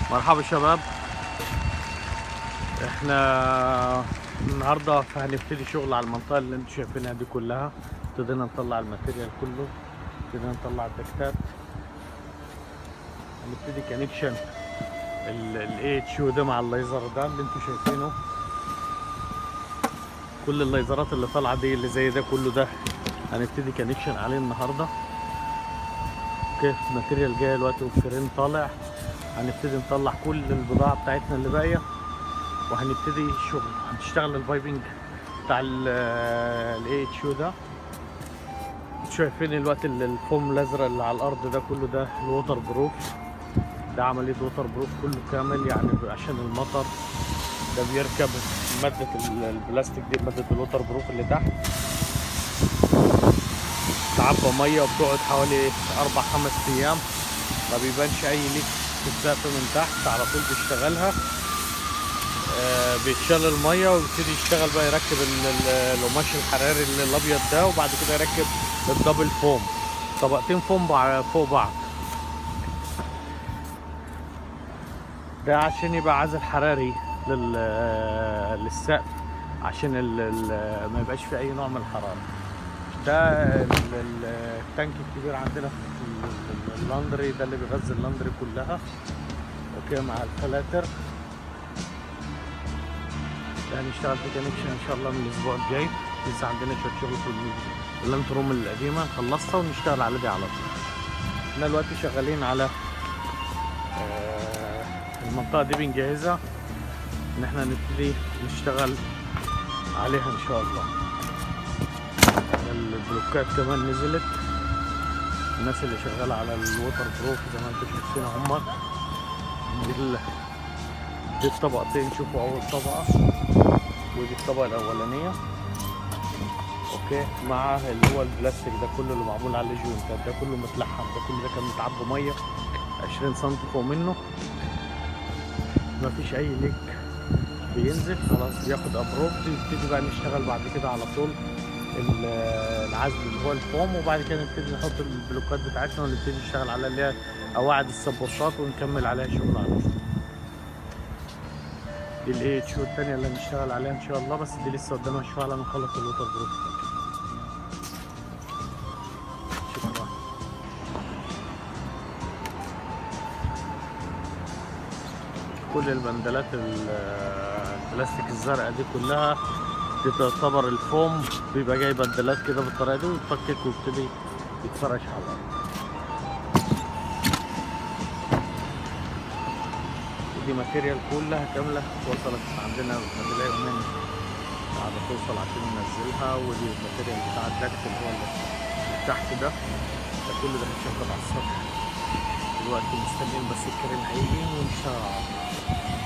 مرحبا شباب. احنا النهارده هنبتدي شغل على المنطقه اللي انتم شايفينها دي كلها. ابتدينا نطلع الماتيريال كله، ابتدينا نطلع الدكتات، هنبتدي كونكشن الاي اتش يو ده مع الليزر ده اللي انتم شايفينه. كل الليزرات اللي طالعه دي اللي زي ده كله ده هنبتدي كونكشن عليه النهارده. اوكي، الماتيريال جاي دلوقتي والكرين طالع، هنبتدي نطلع كل البضاعه بتاعتنا اللي باقيه وهنبتدي الشغل. هنشتغل البايبنج بتاع الاي اتش يو ده. شايفين الوقت الفوم الازرق اللي على الارض ده كله ده الووتر بروف، ده عمليه ووتر بروف كله كامل، يعني عشان المطر ده بيركب ماده البلاستيك دي، ماده الووتر بروف اللي تحت تعبى ميه وبتقعد حوالي 4-5 ايام، ما بيبانش اي ليك في السقف من تحت، على طول بيشتغلها. بيتشال الميه ويبتدي يشتغل بقى، يركب القماش الحراري الابيض ده، وبعد كده يركب الدبل فوم، طبقتين فوم فوق بعض، ده عشان يبقى عازل حراري للسقف، عشان ما يبقاش فيه اي نوع من الحراره. ده التانك الكبير عندنا في اللاندري، ده اللي بيغذي اللاندري كلها. اوكي، مع الفلاتر هنشتغل في كونكشن ان شاء الله من الاسبوع الجاي. لسه عندنا شويه شغل في اللانت روم القديمه نخلصها ونشتغل على دي على طول. احنا دلوقتي شغالين على المنطقه دي، بنجهزها ان احنا نبتدي نشتغل عليها ان شاء الله. البلوكات كمان نزلت، الناس اللي شغاله على الووتر بروف زي ما انتم شايفين هم. دي الطبقتين، شوفوا اول طبقه ودي الطبقه الاولانيه. اوكي، مع اللي هو البلاستيك ده كله اللي معمول عليه جوينتات، ده كله متلحم، ده كله ده كان متعبى ميه 20 سم فوق منه، مفيش اي ليك بينزل، خلاص بياخد ابروف. نبتدي بقى نشتغل بعد كده على طول العزل اللي هو الفوم، وبعد كده نبتدي نحط البلوكات بتاعتنا ونبتدي نشتغل على اللي هي قواعد السبورتات ونكمل عليها شغل على طول. دي الاي اتش يو الثانيه اللي هنشتغل عليها ان شاء الله، بس دي لسه قدامها شويه على ما نخلص الووتر بروف. شكرا. كل البندلات البلاستيك الزرقاء دي كلها دي تعتبر الفوم، بيبقى جاي بندلات كده بالطريقه دي ويتفكك ويبتدي يتفرش على الارض. دي ماتيريال كلها كامله وصلت عندنا، فاضلها يومين بعد توصل عشان ننزلها. ودي الماتيريال بتاع الدكت اللي هو اللي تحت ده كله ده هيتشطب على السطح دلوقتي، مستنيين بس الكريم هيجي ونشتغل على طول.